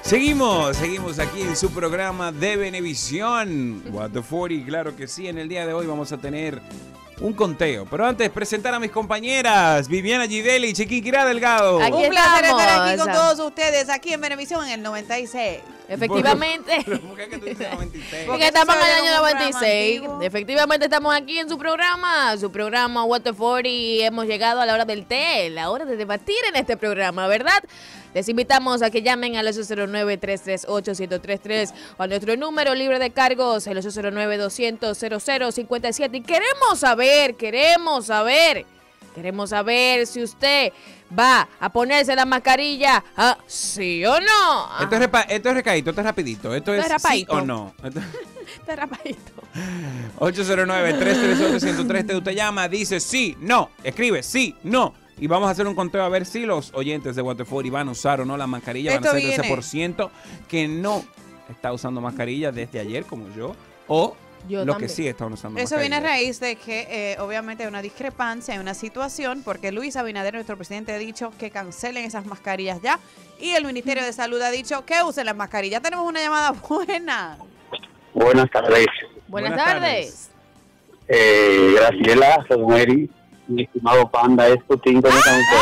Seguimos aquí en su programa de Venevisión, What the 40, claro que sí. En el día de hoy vamos a tener un conteo, pero antes presentar a mis compañeras Viviana Gidelli y Chiquinquirá Delgado. Aquí Un placer estamos. estar aquí con todos ustedes, aquí en Venevisión en el 96. Efectivamente. ¿Por qué es que tú dices 96? Porque estamos en el año un programa 96. antiguo. Efectivamente estamos aquí en su programa What the 40, y hemos llegado a la hora del té, la hora de debatir en este programa, ¿verdad? Les invitamos a que llamen al 809-338-1033 o a nuestro número libre de cargos, el 809-200-0057. Y queremos saber si usted va a ponerse la mascarilla, ¿sí o no? Esto es recadito, esto es rapidito. Esto es sí rapadito. o no. Está rapadito. 809-338-1033. Usted llama, dice sí, no. Escribe sí, no. Y vamos a hacer un conteo a ver si los oyentes de What the 40 van a usar o no la mascarilla. Van a ser de ese % que no está usando mascarilla desde ayer, como yo. O Yo los también. que sí están usando Eso mascarilla. viene a raíz de que obviamente hay una discrepancia, hay una situación, porque Luis Abinader, nuestro presidente, ha dicho que cancelen esas mascarillas ya, y el Ministerio de Salud ha dicho que usen las mascarillas. Tenemos una llamada buena. Buenas tardes. Buenas Buenas tardes. Graciela, Rosemary, mi estimado Panda, es Putin, ¿cómo están ustedes?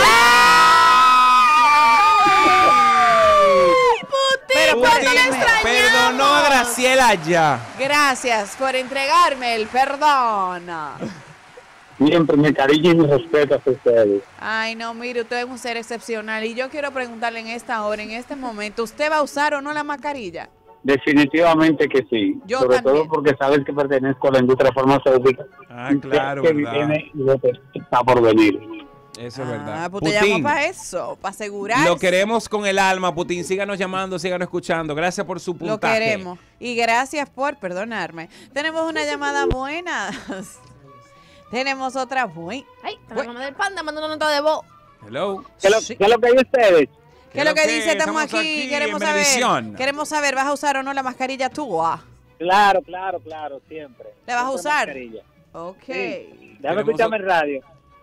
Pero ¿cuánto Putin, le extrañamos? Perdonó a Graciela ya. Gracias por entregarme el perdón. Siempre mi cariño y mi respeto a ustedes. Ay, no, mire, usted es un ser excepcional y yo quiero preguntarle en esta hora, en este momento, ¿usted va a usar o no la mascarilla? Definitivamente que sí. Yo Sobre también. todo porque sabes que pertenezco a la industria farmacéutica. Ah, claro, que verdad. viene y lo que está por venir. Eso es verdad. Ah, pues te llamo para eso, para asegurar. Lo queremos con el alma, Putin. Síganos llamando, síganos escuchando. Gracias por su puntaje. Lo queremos. Y gracias por perdonarme. Tenemos una llamada buena. Tenemos otra buena. Ay, la mamá del Panda mandó una nota de voz. Hello. ¿Qué es lo que hay ustedes? ¿Qué es lo que que dice? Estamos estamos aquí, aquí queremos en saber. Venevisión. Queremos saber, ¿vas a usar o no la mascarilla tú? Claro, siempre. ¿Le vas a Siempre usar? mascarilla. Ok. Sí. Déjame Queremos escucharme en radio.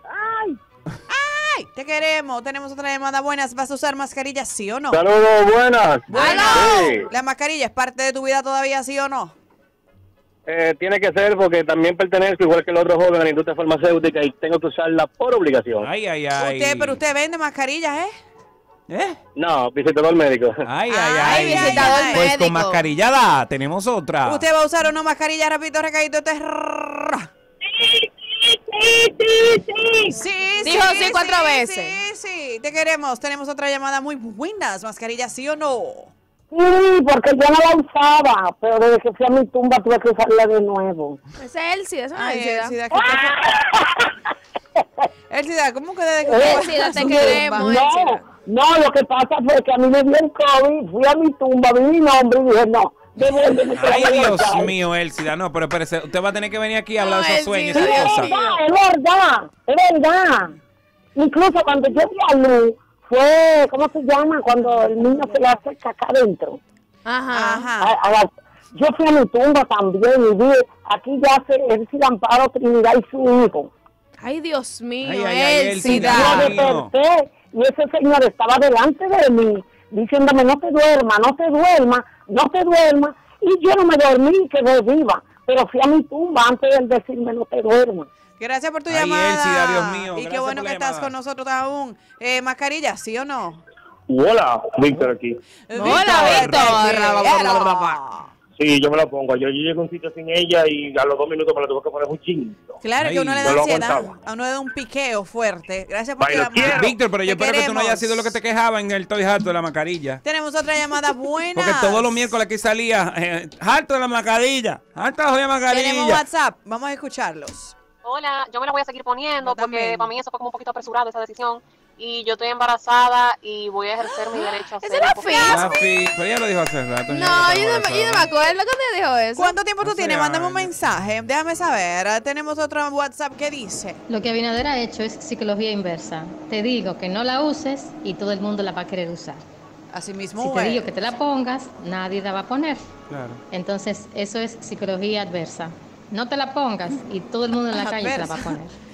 Ay, te queremos. Tenemos otra llamada buena. ¿Vas a usar mascarilla, sí o no? Saludos, buenas. Bueno, Sí. ¿la mascarilla es parte de tu vida todavía, sí o no? Tiene que ser porque también pertenezco, igual que el otro joven, a la industria farmacéutica y tengo que usarla por obligación. Ay, ay, ay. Pero usted vende mascarillas, ¿eh? ¿Eh? No, visitador médico. Ay, ay, Ay, ay. visitador Pues médico. con mascarilla da, tenemos otra. ¿Usted va a usar o no mascarilla? Repito, recadito. Este es... Sí, Dijo sí 4 veces. Sí, sí, te queremos. Tenemos otra llamada muy buenas. ¿Mascarilla, sí o no? Sí, porque yo no la usaba, pero desde que fui a mi tumba tuve que usarla de nuevo. Ese es Elsie, esa Ay, es Elsie. Elcida, Elcida, ¿cómo que desde que Elcida, te queremos, Elcida. No, lo que pasa fue que a mí me dio el COVID, fui a mi tumba, vi mi nombre y dije, no, devuélveme. que Ay, la voy a Dios usar. mío, Elcida. No, pero espérese. Usted va a tener que venir aquí a hablar de No, esos sueños y Elcida, esas Dios cosas. mío. Es verdad. Incluso cuando yo vi a Luz, fue, ¿cómo se llama? Cuando el niño se le hace caca adentro. Ajá. Ajá. Yo fui a mi tumba también y vi, aquí ya se Elcida Amparo Trinidad y su hijo. Ay, Dios mío, Ay, ay, ay, Elcida. Elcida. Yo mío. desperté y ese señor estaba delante de mí diciéndome no te duermas, no te duermas, no te duermas, y yo no me dormí, quedé viva, pero fui a mi tumba antes de él decirme no te duermas. Gracias por tu Ay, llamada. Elcida, Dios mío, Y qué gracias bueno por la que estás llamada. con nosotros aún. ¿Mascarilla, sí o no? Hola, Víctor aquí. Hola, Víctor. Sí, yo me la pongo. Yo llego a un sitio sin ella y a los 2 minutos me la tuve que poner un chingo. Claro que Ay, uno le no da lo ansiedad, aguantaba. a uno le da un piqueo fuerte. Gracias por tu Vaya, llamada. Víctor, pero yo Te espero que tú no queremos. hayas sido lo que te quejaba en el Toy Harto de la mascarilla. Tenemos otra llamada buena. Porque todos los miércoles aquí salía harto de la mascarilla. Harto de la mascarilla. Tenemos WhatsApp, vamos a escucharlos. Hola, yo me la voy a seguir poniendo Yo porque también. para mí eso fue como un poquito apresurado esa decisión y yo estoy embarazada y voy a ejercer mi derecho a Ese ser era escogida. Fizz. Ya, pero ella lo dijo hace rato. No, yo no me acuerdo cuando dijo eso. ¿Cuánto tiempo tú Hace tienes? Mándame un años. mensaje, déjame saber. Tenemos otro WhatsApp que dice. Lo que Abinader ha hecho es psicología inversa. Te digo que no la uses y todo el mundo la va a querer usar. Así mismo, Si te digo que te la pongas, nadie la va a poner. Claro. Entonces, eso es psicología adversa. No te la pongas y todo el mundo en la calle se la va a poner.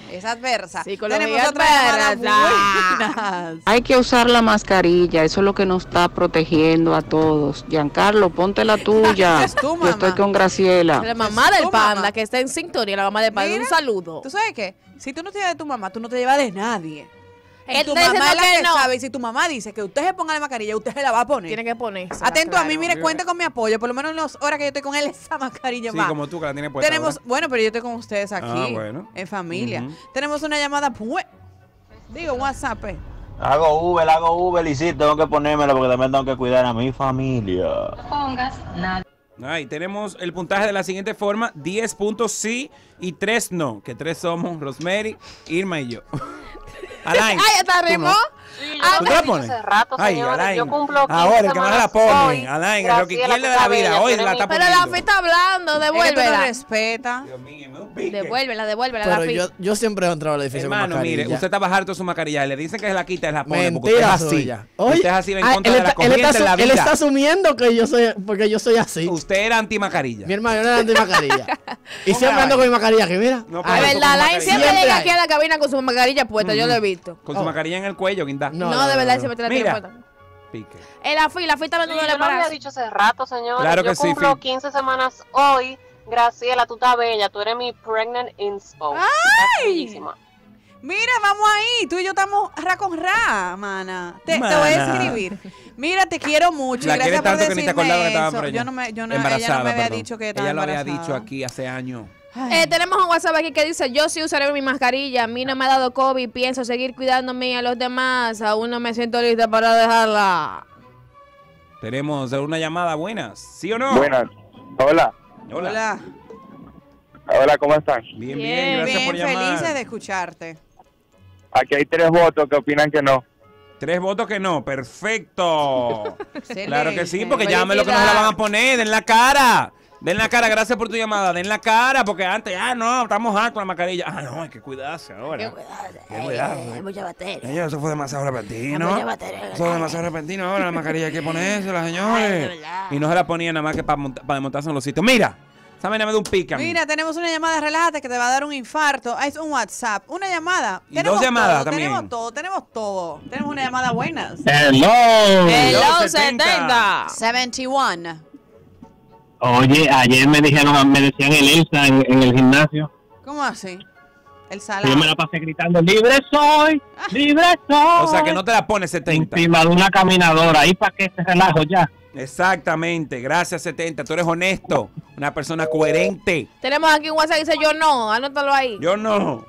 Es adversa. Psicología Tenemos otra llamada adversa. buenas. Hay que usar la mascarilla, eso es lo que nos está protegiendo a todos. Giancarlo, ponte la tuya. Es tu Yo mamá. estoy con Graciela. La mamá Es del tu panda, mamá. que está en sintonía, la mamá del panda. Mira, Un saludo. ¿Tú sabes qué? Si tú no te llevas de tu mamá, tú no te llevas de nadie. Él Y tu está mamá es diciendo la que que no. sabe. Y si tu mamá dice que usted se ponga la mascarilla, usted se la va a poner. Tiene que ponerse. Atento a mí, claro. mire, cuente con mi apoyo. Por lo menos en las horas que yo estoy con él, esa mascarilla Sí, va. como tú que la tienes puesta. Tenemos, ahora. bueno, pero yo estoy con ustedes aquí, Ah, bueno. en familia. Ujú. Tenemos una llamada, digo, WhatsApp. Hago Uber y sí, tengo que ponérmelo porque también tengo que cuidar a mi familia. Pongas nada. Ay, tenemos el puntaje de la siguiente forma: 10 puntos sí y 3 no. Que 3 somos Rosemary, Irma y yo. Alain, Ay, ¿está ¿tú ritmo? no? Sí, yo Ah, ¿Tú lo te la he dicho pones? hace rato, Ay, señores. Alain. Yo cumplo 15 Ahora, el que más la semanas pone. hoy. Alain, el que Graciela, quiere de tú la sabes, vida. ella Hoy tiene la mi- está Pero la poniendo. fe está hablando, Es que tú no devuélvela. respeta. Dios mío, me un pique. Devuélvela la Pero fe. yo siempre he entrado al edificio con Hermano, mascarilla. mire, usted está bajando su mascarilla. Le dicen que se la quita y la pone porque Mentira usted es así. suya. Usted es así, va en ah, contra él de la está- él corriente está en la asu- él vida. está asumiendo que yo soy, porque yo soy así. Usted era anti-mascarilla. Mi hermano, yo no era anti mascarilla. Y Ponga siempre la ando con vaina. mi mascarilla aquí, mira. No, A pero ver, con la Alain mascarilla. siempre Siempre llega hay. aquí a la cabina con su mascarilla puesta, yo lo he visto. Con su mascarilla en el cuello, guinda. No, de verdad, siempre te la tiene Mira. puesta. Pique. La fe está Sí, hablando del yo lo había embarazo. dicho hace rato, señores. Claro que yo sí, cumplo Phil. 15 semanas hoy. Graciela, tú estás bella. Tú eres mi pregnant inspo. Estás bellísima. Mira, vamos ahí. Tú y yo estamos ra con ra, mana. Te voy a Mana. escribir. Mira, te quiero mucho. La y quiere gracias por tanto que ni te decirme acordaba que estaba eso. preñada. Ella no Embarazada, me había perdón. dicho que estaba Ella lo había embarazada. dicho aquí hace años. Tenemos un WhatsApp aquí que dice: yo sí usaré mi mascarilla. A mí no me ha dado COVID. Pienso seguir cuidándome a los demás. Aún no me siento lista para dejarla. Tenemos una llamada. Buenas. ¿Sí o no? Buenas. Hola. Hola. Hola, ¿cómo están? Bien, bien. Gracias Bien, por llamar. felices de escucharte. Aquí hay 3 votos que opinan que no. 3 votos que no. Perfecto. Excelente. Claro que sí, porque llámame lo que no se la van a poner. Den la cara. Den la cara. Gracias por tu llamada. Den la cara, porque antes, no, estamos hartos con la mascarilla. No, hay que cuidarse ahora. Hay que cuidarse. Mucha batería. Eso fue demasiado repentino. Mucha batería. Eso fue demasiado repentino. Ahora la mascarilla hay que ponérsela, señores. Y no se la ponía nada más que para desmontarse en los sitios. Mira, esa vaina me da un pique a mí. Mira, tenemos una llamada, relájate que te va a dar un infarto. Es un WhatsApp, una llamada. Y 2 llamadas todo, también. Tenemos todo. Tenemos una llamada buenas. Hello 70. 71. Oye, ayer me decían el Elsa en el gimnasio. ¿Cómo así? El Yo salado. me la pasé gritando, libre soy, libre soy. O sea, que no te la pones 70. Encima de una caminadora, ahí para que se relajo ya. Exactamente. Gracias, 70. Tú eres honesto. Una persona coherente. Tenemos aquí un WhatsApp que dice: yo no. Anótalo ahí. Yo no.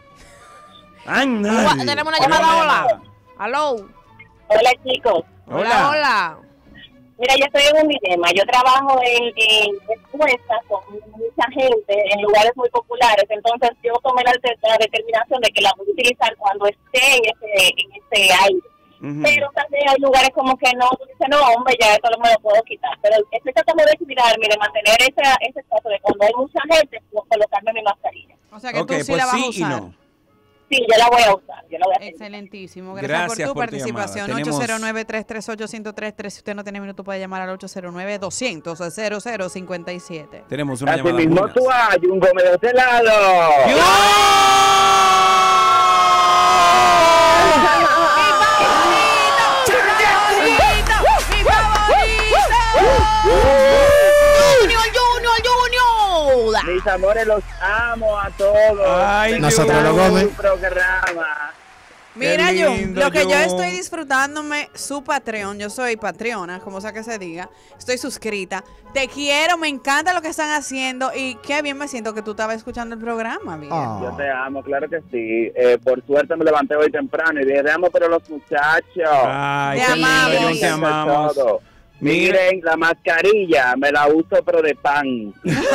Ay, Tenemos una llamada. Hola. Aló. Hola, chicos. Hola, hola. Mira, yo estoy en un dilema. Yo trabajo en encuestas con mucha gente en lugares muy populares. Entonces, yo tomé la determinación de que la voy a utilizar cuando esté en ese aire. Pero también hay lugares como que no, tú dices, no, hombre, ya esto no me lo puedo quitar. Pero estoy tratando de cuidarme, de mantener ese espacio de cuando hay mucha gente, colocarme mi mascarilla. O sea que Ok, tú sí pues la vas a sí y usar. no. Sí, yo la voy a usar, yo la voy a hacer. Excelentísimo. Gracias Gracias por tu por tu participación. llamada. Tenemos- 809-338-1033. Si usted no tiene minuto, puede llamar al 809-200-0057. Tenemos una Así llamada. mismo buenas. tú hay un Gómez de ese lado. Junior. Mis amores, los amo a todos. Ay, Nosotros los Gómez. Un programa. Mira, Qué Jun, lindo, lo que yo Jun. estoy disfrutándome, su Patreon, yo soy Patreona, como sea que se diga, estoy suscrita. Te quiero, me encanta lo que están haciendo y qué bien me siento que tú estabas escuchando el programa, amiga. Yo te amo, claro que sí. Por suerte me levanté hoy temprano y dije, te amo, pero los muchachos. Ay, Te qué lindo, amamos. Jun, te amamos. Todo. Mira. Miren, la mascarilla me la uso pero de pan.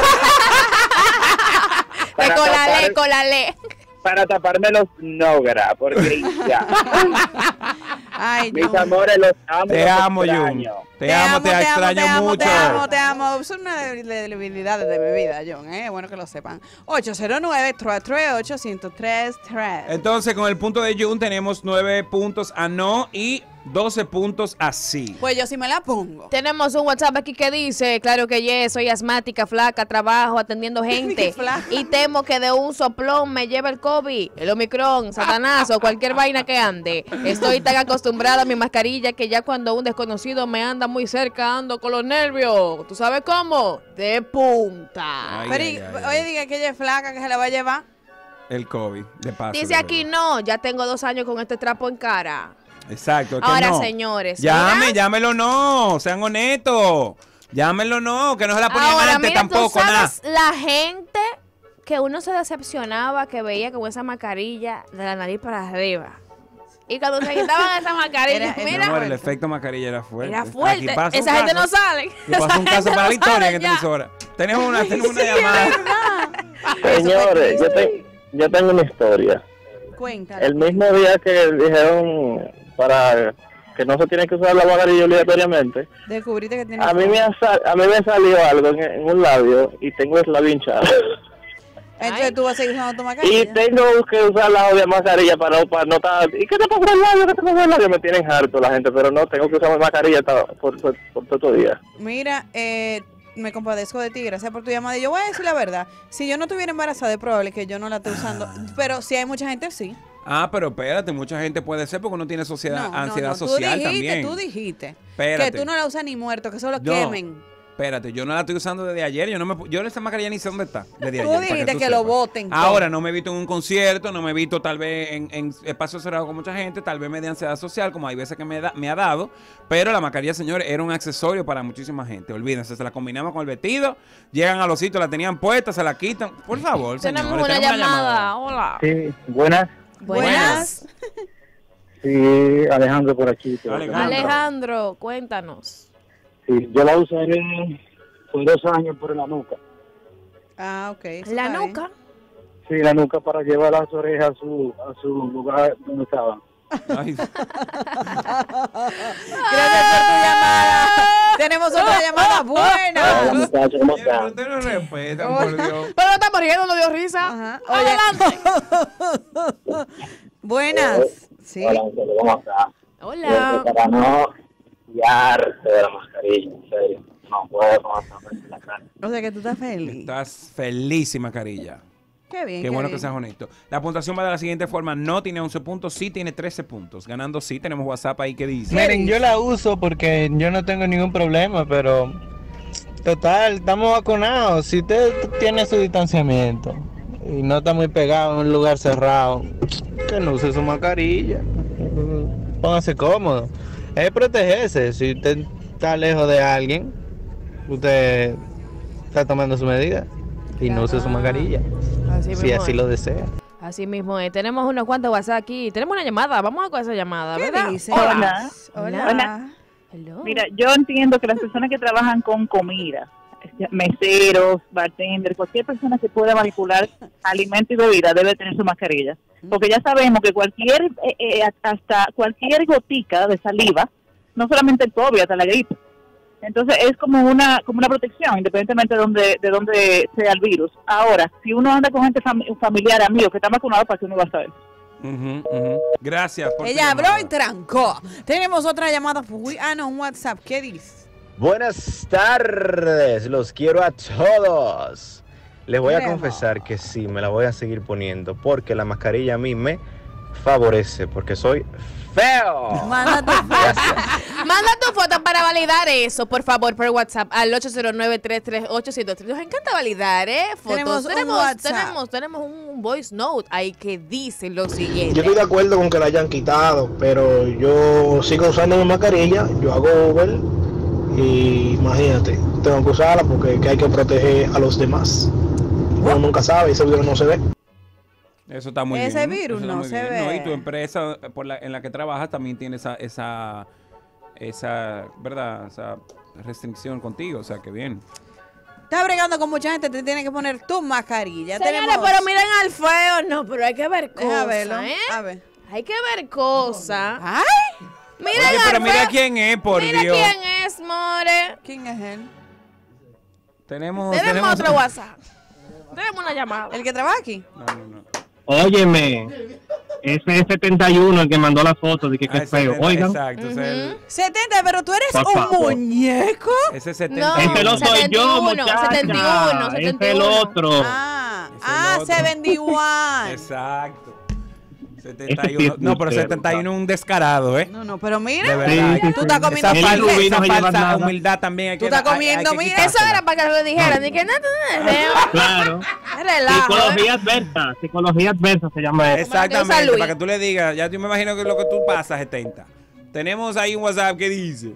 Colale. Para taparme los nogra, porque ya. Ay, Mis Jun. amores, los amo. Te los amo, Jun. extraño. Te amo, te extraño mucho. Te amo. Son una debilidad de mi vida, John. Bueno que lo sepan. 809-338-1033. Entonces, con el punto de Jun tenemos 9 puntos a no y 12 puntos así. Pues yo sí me la pongo. Tenemos un WhatsApp aquí que dice, claro que yes, soy asmática, flaca, trabajo atendiendo gente y temo que de un soplón me lleve el COVID, el Omicron, Satanás o cualquier vaina que ande. Estoy tan acostumbrada a mi mascarilla que ya cuando un desconocido me anda muy cerca ando con los nervios. ¿Tú sabes cómo? De punta. Oye, diga que ella es flaca, que se la va a llevar. El COVID, de paso. Dice aquí no, ya tengo 2 años con este trapo en cara. Exacto. Ahora, no. señores. Llámelo no, sean honestos. Llámenlo no, que no se la ponían Ahora, antes mira, tampoco, ¿tú sabes la gente que uno se decepcionaba que veía con esa mascarilla de la nariz para arriba? Y cuando se quitaban esa mascarilla, mira. Amor, el efecto mascarilla era fuerte. Era fuerte. Esa gente no sale. Y pasó un caso para la historia en esta emisora. Tenemos una llamada. Señores, yo tengo una historia. Cuéntale. El mismo día que dijeron para que no se tiene que usar la mascarilla obligatoriamente, Descubriste que tiene. a mí me salió algo en un labio y tengo el labio hinchado. Entonces tú vas a seguir usando tu mascarilla. Y tengo que usar la obvia mascarilla para no estar. ¿Y qué te pasa el labio? ¿Qué te pasa el labio? Me tienen harto la gente, pero no, tengo que usar mi mascarilla por todo el día. Mira, me compadezco de ti, gracias por tu llamada. Y yo voy a decir la verdad, si yo no estuviera embarazada es probable que yo no la esté usando, pero si hay mucha gente, sí. Ah, pero espérate, mucha gente puede ser porque uno tiene ansiedad social también. Tú dijiste Espérate. que tú no la usas ni muerto, que eso lo quemen. Espérate, yo no la estoy usando desde ayer. Yo esa mascarilla ni sé dónde está. Desde Tú ayer, dijiste que lo voten. Ahora no me he visto en un concierto, no me he visto tal vez en espacios cerrados con mucha gente, tal vez me dé ansiedad social, como hay veces que me ha dado. Pero la mascarilla, señores, era un accesorio para muchísima gente. Olvídense, se la combinamos con el vestido, llegan a los sitios, la tenían puesta, se la quitan. Por favor, tenemos señores, una llamada. Hola. Sí, buenas. Buenas. Sí, Alejandro por aquí. Alejandro, cuéntanos. Sí, yo la usé por 2 años por la nuca. Ah, ok. ¿La nuca? Sí, la nuca para llevar las orejas a su lugar donde estaban. Ay. Gracias por tu llamada. Tenemos otra llamada buena. Hola, muchachos, ¿cómo están? Ustedes no respetan, por Dios. Pero no estamos riendo, no dio risa. Ajá. Adelante. Buenas. Sí. Hola, ¿cómo están? Hola. Para no fiarse de la mascarilla, en serio. No puedo en la cara. O sea que tú estás feliz. Estás feliz sin mascarilla. Qué bien. Qué bueno que seas honesto. La puntuación va de la siguiente forma. No tiene 11 puntos, sí tiene 13 puntos. Ganando sí, tenemos WhatsApp ahí que dice. Miren, yo la uso porque yo no tengo ningún problema, pero total, estamos vacunados. Si usted tiene su distanciamiento y no está muy pegado en un lugar cerrado, que no use su mascarilla. Póngase cómodo. Es protegerse. Si usted está lejos de alguien, usted está tomando su medida y no use su mascarilla. Si así lo desea. Así mismo es. Tenemos unos cuantos WhatsApp aquí. Tenemos una llamada. Vamos a con esa llamada, ¿verdad? Dice? Hola. Hola. Hello. Mira, yo entiendo que las personas que trabajan con comida, meseros, bartender, cualquier persona que pueda manipular alimento y bebida debe tener su mascarilla. Porque ya sabemos que hasta cualquier gotica de saliva, no solamente el COVID, hasta la gripe. Entonces es como una protección, independientemente de dónde sea el virus. Ahora, si uno anda con gente familiar, amigos que están vacunados, ¿para qué uno va a saber? Gracias por Ella habló y trancó. Tenemos otra llamada. Un WhatsApp. ¿Qué dice? Buenas tardes, los quiero a todos. Les voy a confesar que sí, me la voy a seguir poniendo porque la mascarilla a mí me favorece, porque soy feo. Manda tu foto para validar eso, por favor, por WhatsApp al 809-338-103. Nos encanta validar, fotos. Tenemos un voice note ahí que dice lo siguiente. Yo estoy de acuerdo con que la hayan quitado, pero yo sigo usando mi mascarilla, yo hago Uber y imagínate, tengo que usarla porque hay que proteger a los demás. Uno nunca sabe, ese virus no se ve. Eso está muy bien. Ese virus no se ve. No, y tu empresa en la que trabajas también tiene esa ¿verdad? Esa restricción contigo, o sea, que bien. Estás bregando con mucha gente, te tienes que poner tu mascarilla. Señores, pero miren al feo, no, pero hay que ver cosas, A ver. Hay que ver cosas. ¡Ay! Miren Oye, pero mira quién es, por Dios. Mira quién es, more. ¿Quién es él? Tenemos otro WhatsApp. Tenemos una llamada. ¿El que trabaja aquí? No. Óyeme, Ese es 71 el que mandó la foto de que es feo. 70, Oigan. Exacto. 70, pero tú eres Por un favor. muñeco. Ese es 71. No, ese lo soy yo, muchacha. 71. Ese es el otro. Ah, 71. Exacto. 71. No, pero 71 es un descarado, ¿eh? No, pero mira, De verdad. tú estás comiendo esa falsa humildad también hay que Tú estás comiendo, mira. Eso era para que lo dijeran. Ni que nada. Claro. Relajo. Psicología adversa se llama eso. Exactamente, para que tú le digas, ya yo me imagino que es lo que tú pasas, 70. Tenemos ahí un WhatsApp que dice: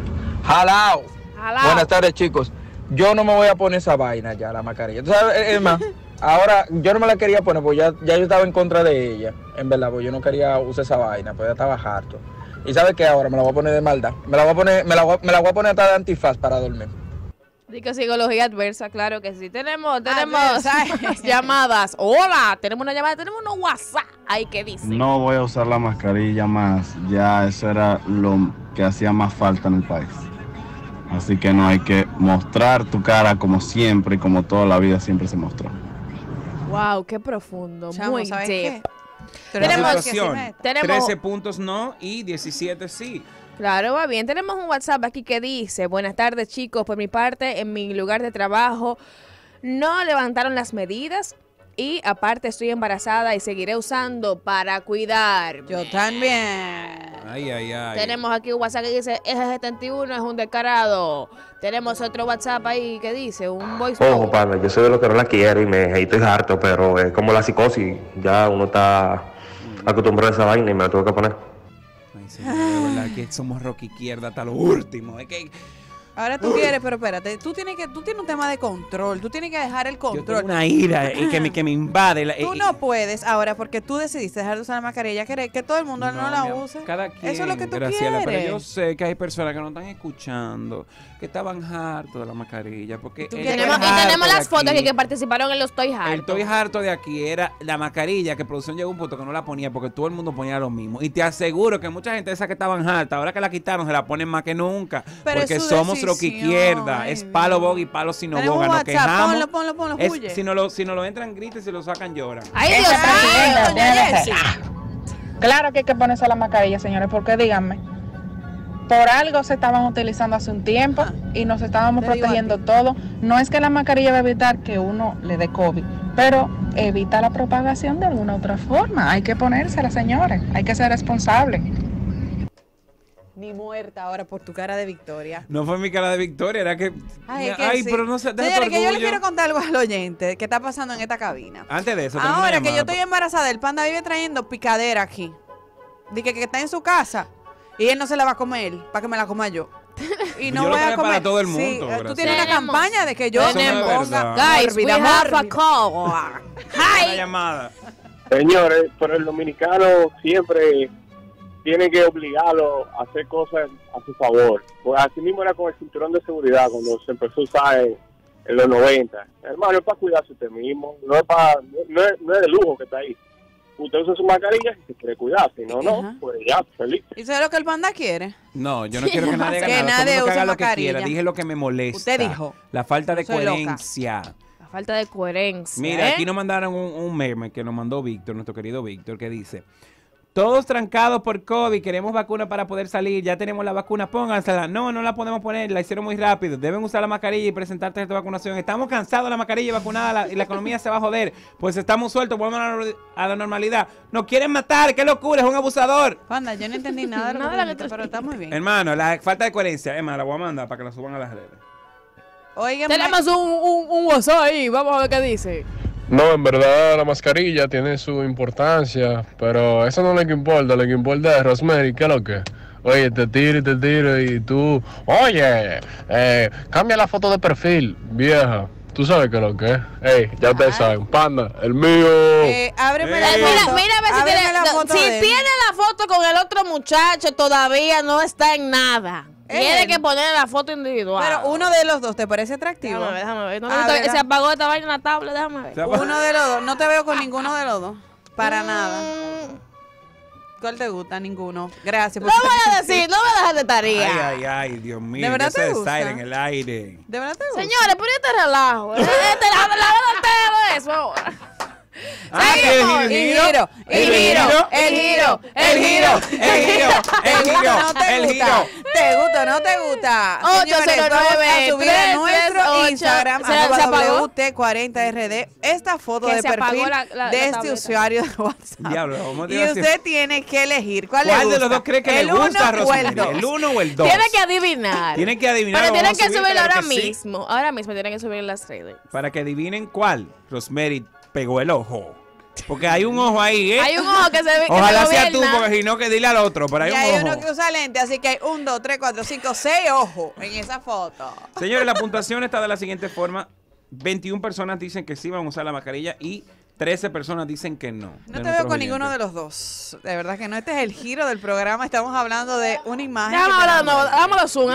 Jalao. Buenas tardes, chicos. Yo no me voy a poner esa vaina ya, la mascarilla. ¿Tú sabes? Es más, ahora yo no me la quería poner, pues ya yo estaba en contra de ella, en verdad, pues yo no quería usar esa vaina, pues ya estaba harto. Y ¿sabes qué? Ahora me la voy a poner de maldad. Me la voy a poner hasta de antifaz para dormir. Digo psicología adversa, claro que sí. Tenemos llamadas. Hola, tenemos una llamada, tenemos unos WhatsApp. Ay, ¿qué dice? No voy a usar la mascarilla más. Ya eso era lo que hacía más falta en el país. Así que no hay que mostrar tu cara como siempre y como toda la vida siempre se mostró. Wow, qué profundo. Chamo, muy ¿sabes deep. qué? Tenemos 13 tenemos puntos no y 17 sí. Claro, va bien. Tenemos un WhatsApp aquí que dice: buenas tardes, chicos. Por mi parte, en mi lugar de trabajo no levantaron las medidas y aparte estoy embarazada y seguiré usando para cuidar. Yo también. Ay, ay, ay. Tenemos aquí un WhatsApp que dice: ese 71 es un descarado. Tenemos otro WhatsApp ahí que dice, un voice Ojo, note. pana, yo soy de los que no la quiero y estoy harto, pero es como la psicosis. Ya uno está acostumbrado a esa vaina y me la tengo que poner. Ay, señor, de verdad que somos rock izquierda hasta lo último. Es que Ahora tú quieres, pero espérate, tú tienes un tema de control, tú tienes que dejar el control. yo tengo una ira que me invade. Tú no puedes ahora porque tú decidiste dejar de usar la mascarilla, que todo el mundo no la use. Cada quien, eso es lo que tú Graciela, quieres. pero yo sé que hay personas que no están escuchando, que estaban hartos de la mascarilla. Porque Tenemos las fotos que participaron en los Toy Hartos. El Toy Harto de aquí era la mascarilla que producción llegó a un punto que no la ponía porque todo el mundo ponía lo mismo. Y te aseguro que mucha gente de esas que estaban hartas, ahora que la quitaron, se la ponen más que nunca. Pero porque es su somos decisión. rock izquierda. Es palo boga y palo sin no boga. Nos quejamos. Ponlo, Es- huye. si no lo entran, griten, si lo sacan, lloran. Ay, Dios mío, doña Jessie. Claro que hay que ponerse la mascarilla, señores, porque díganme, por algo se estaban utilizando hace un tiempo y nos estábamos Te digo protegiendo todo. No es que la mascarilla va a evitar que uno le dé COVID, pero evita la propagación de alguna otra forma. Hay que ponérsela, señores, hay que ser responsables. Ni muerta ahora por tu cara de victoria. No fue mi cara de victoria, era que. Ay, es que sí. pero no sé. deja tu Señores, que yo le orgullo. quiero contar algo al oyente que está pasando en esta cabina. Antes de eso, tenemos una Ahora que yo llamada. estoy embarazada, el panda vive trayendo picadera aquí. Dice que está en su casa y él no se la va a comer para que me la coma yo. Y no Yo lo voy a traía comer. para todo el Sí, mundo, tú gracias. tienes una Tenemos- campaña de que yo Eso no es me ponga. verdad. Guys, we mórbida, have a mórbida. call. Una llamada. Señores, pero el dominicano siempre tiene que obligarlo a hacer cosas a su favor. Pues así mismo era con el cinturón de seguridad cuando se empezó a usar en los 90. Hermano, es para cuidarse usted mismo, no es de lujo que está ahí. Usted usa su mascarilla si se quiere cuidar, si no, no, pues ya, feliz. ¿Y sabes lo que el panda quiere? No, yo no quiero que nadie haga Que nada. Todo el nadie mundo que use haga lo que mascarilla. quiera. Dije lo que me molesta. Usted dijo. La falta de Yo soy loca. coherencia. La falta de coherencia. Mira, ¿eh? aquí nos mandaron un meme que nos mandó Víctor, nuestro querido Víctor, que dice: todos trancados por COVID, queremos vacuna para poder salir, ya tenemos la vacuna, póngansela. No, no la podemos poner, la hicieron muy rápido. Deben usar la mascarilla y presentar tarjeta de vacunación. Estamos cansados de la mascarilla vacunada y la economía se va a joder. Pues estamos sueltos, volvemos a la normalidad. Nos quieren matar, qué locura, es un abusador. Panda, yo no entendí nada de lo que Nada de lo dijiste, pero está muy bien. Hermano, la falta de coherencia, Emma, la voy a mandar para que la suban a las redes. Oigan, Tenemos un WhatsApp ahí, vamos a ver qué dice. No, en verdad la mascarilla tiene su importancia, pero eso no es lo que importa. Lo que importa es Rosemary, ¿qué es lo que? Oye, te tiro y tú, oye, cambia la foto de perfil, vieja. Tú sabes qué es lo que es. Ey, ya ustedes saben, panda, el mío. Ábreme la Mira, foto. mira a ver si Ábreme tiene, la foto si de él. tiene la foto con el otro muchacho, todavía no está en nada. Tiene Él. que poner la foto individual. Pero uno de los dos, ¿te parece atractivo? Déjame ver. No, A ver, se apagó esta vaina en la tabla, déjame ver. Uno de los dos. No te veo con ninguno de los dos. Para nada. ¿Cuál te gusta? Ninguno. Gracias. No voy a decir, no voy a dejar de tarea. Ay, Dios mío. ¿De verdad ya te se gusta? desaire en el aire. ¿De verdad te gusta? Señores, pero este relajo. La verdad eso ahora. Seguimos. El giro. ¿Te gusta o no te gusta? 809 a nuestro 338. Instagram, ¿Se apagó? WT40RD, esta foto de perfil de este usuario de WhatsApp. Diablo, ¿cómo te Y iba a decir? usted tiene que elegir cuál de los dos cree que le gusta a Rosemary? ¿El 1 o el 2? Tiene que adivinar. Tienen que adivinar. Pero tienen que subirlo subirlo ahora que sí. mismo. Ahora mismo tienen que subir las redes. Para que adivinen cuál. Rosemary pegó el ojo. Porque hay un ojo ahí, ¿eh? Hay un ojo que se ve. Ojalá sea tú, porque si no, que dile al otro. Pero hay Y un hay ojo. uno que usa lente, así que hay 1, 2, 3, 4, 5, 6 ojos en esa foto. Señores, la puntuación está de la siguiente forma. 21 personas dicen que sí van a usar la mascarilla y 13 personas dicen que no. No te veo con ninguno de los dos. De verdad que no. Este es el giro del programa. Estamos hablando de una imagen. Hámalo zoom.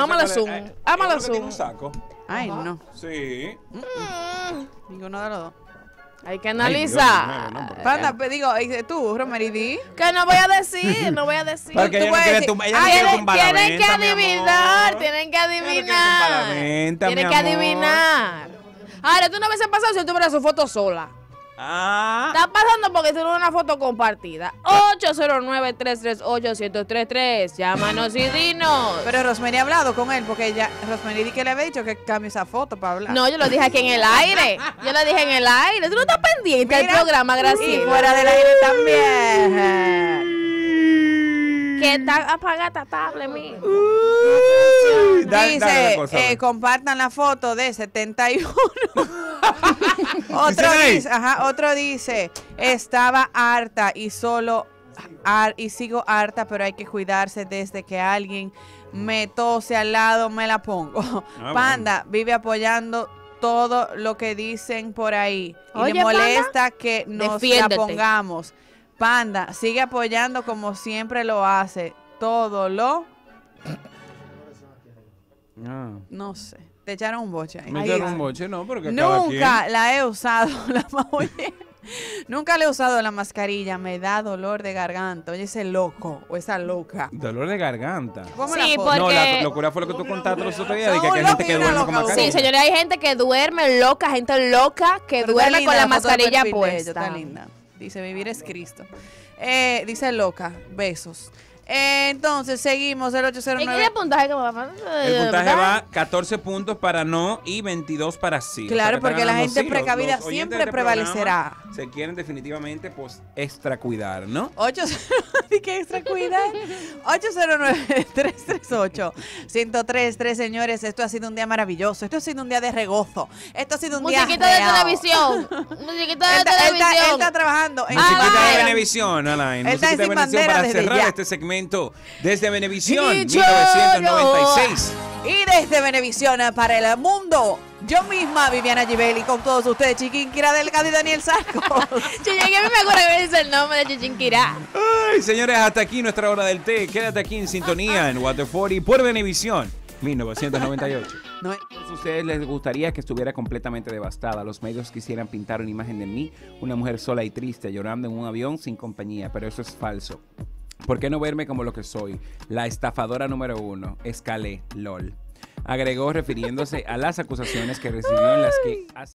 Ay, no. Sí. Ninguno de los dos. Hay que analizar. Panda, digo, tú, Rosemary, di. Que no voy a decir, no voy a decir. Porque ella no quiere tumbar la Tienen que venta, mi adivinar, amor. tienen que tumbar la adivinar. venta, Tienen mi que amor. adivinar. Ahora, tú no ves pasado si tú miras su foto sola. Ah. Está pasando porque tiene una foto compartida. 809-338-1033. Llámanos y dinos. Pero Rosemary ha hablado con él porque Rosemary que le había dicho que cambie esa foto para hablar. No, yo lo dije aquí en el aire. Yo lo dije en el aire. Tú no estás pendiente del programa, gracias. Y fuera del aire también. Que está apagada esta tablet, mío. Dice, compartan la foto de 71. Otro dice, estaba harta y sigo harta, pero hay que cuidarse desde que alguien me tose al lado, me la pongo. Panda vive apoyando todo lo que dicen por ahí. Y le molesta Panda, que nos la pongamos. Panda, sigue apoyando como siempre lo hace. Todo lo... No sé. Te echaron un boche ahí. Me echaron un boche, no, porque nunca la he usado. Nunca le he usado la mascarilla. Me da dolor de garganta. Oye, ese loco o esa loca. Dolor de garganta. Sí, porque... No, la locura fue lo que tú contaste los otros días. De que hay gente que duerme con mascarilla. Sí, señores, hay gente que duerme loca, gente loca que duerme con la mascarilla puesta. Está linda. Dice, vivir es Cristo. Dice loca, besos. Entonces, seguimos el 809. ¿Y qué puntaje que va a pasar? El puntaje va 14 puntos para no y 22 para sí. Claro, porque la gente sí, precavida los siempre prevalecerá. Se quieren definitivamente, pues, extra cuidar, ¿no? ¿Qué extra cuidar? 809-338-1033, señores. Esto ha sido un día maravilloso. Esto ha sido un día de regozo. Esto ha sido un día musiquita de televisión. Musiquita de televisión. Él está trabajando en musiquita de Venevisión, Alain. Musiquita de Venevisión para cerrar ya. este segmento desde Venevisión 1996. Y desde Venevisión para el mundo, yo misma, Viviana Givelli, con todos ustedes, Chiquinquirá Delgado y Daniel Sarco. Chiquinquirá, a mí me acuerdo que dice el nombre de Chiquinquirá. Ay, señores, hasta aquí nuestra hora del té. Quédate aquí en sintonía en Water40 por Venevisión 1998. A ustedes les gustaría que estuviera completamente devastada. Los medios quisieran pintar una imagen de mí, una mujer sola y triste, llorando en un avión sin compañía, pero eso es falso. ¿Por qué no verme como lo que soy? La estafadora número 1, escalé, LOL. Agregó refiriéndose a las acusaciones que recibió en las que...